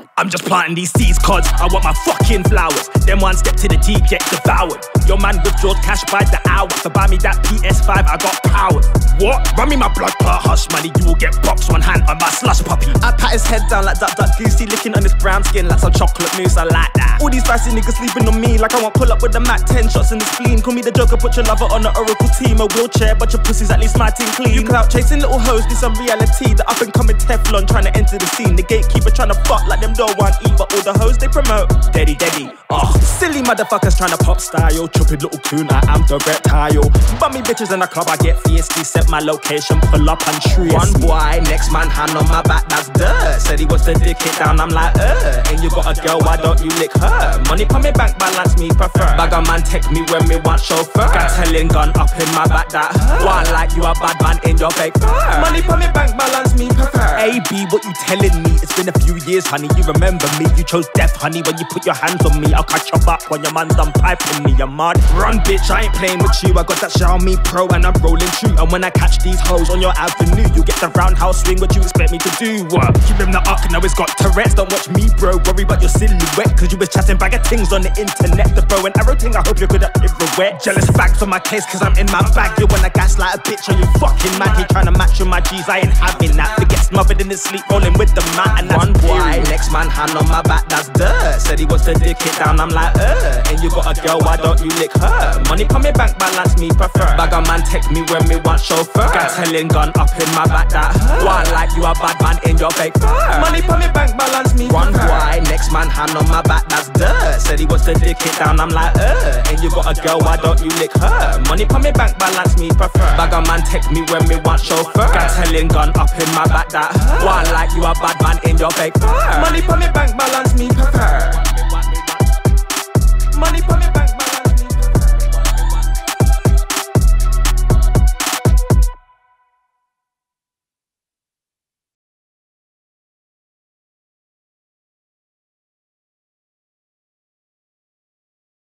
I'm just planting these seeds cause I want my fucking flowers. Then one step to the deep, get devoured. Your man withdraws cash by the hour. So buy me that PS5, I got powers. What? Run me my blood clot hush money. You will get boxed one hand on my slush puppy. I pat his head down like Duck Goosey, licking on his brown skin like some chocolate mousse. I like that. All these fancy niggas sleeping on me like I want pull up with the Mac 10 shots in the spleen. Call me the Joker, put your lover on the Oracle team. A wheelchair, but your pussy's at least my team clean. You clout chasing little hoes, do some reality. The up and coming Teflon trying to enter the scene. The gatekeeper trying to fuck like them don't want eat, but all the hoes they promote Deddy. Oh, silly motherfuckers trying to pop style. Chopping little coon, I am the reptile. Bummy bitches in the club, I get fiercely. Set my location, pull up and tree. One boy, next man, hand on my back, that's dirt. Said he wants to dick it down, I'm like, and you got a girl, why don't you lick her? Money from me bank balance, me prefer. Bagger man take me when me want chauffeur. Got telling gun up in my back, that hurt. One like you a bad man in your fake fur. Money from me bank balance, me prefer. AB, what you telling me? It's been a few years, honey, you remember me. You chose death, honey, when you put your hands on me. I'll catch your back when your man done piping me, you're mad. Run, bitch, I ain't playing with you. I got that Xiaomi Pro and I'm rolling true. And when I catch these hoes on your avenue, you get the roundhouse swing, what you expect me to do? Give him the up, now it's got Tourette's. Don't watch me, bro, worry about your silhouette. Cause you was chatting bag of things on the internet. The bow and arrow thing, I hope you're good at pirouette. Jealous fags on my case cause I'm in my bag. You wanna gaslight a bitch, are you fucking mad? He trying to match with my G's, I ain't having that. Forget smothered in his sleep, rolling with the mat. And that's one boy, next man, hand on my back, that's dirt. Said he wants to dick it down, I'm like, and you got a girl, why don't you lick her? Money from me bank balance, me prefer. Bagger man take me when me want chauffeur. Got telling gun up in my back, that hurt. One like you a bad man in your fake fur. Money from me bank balance, me one prefer. Boy, next man, hand on my back, that's dirt. Said he wants to dick it down, I'm like, and you got a girl, why don't you lick her? Money from me bank balance, me prefer. Bagger man take me when me want chauffeur. Got telling gun up in my back, that hurt. One like you a bad man in your fake fur. Money from me bank balance, me prefer.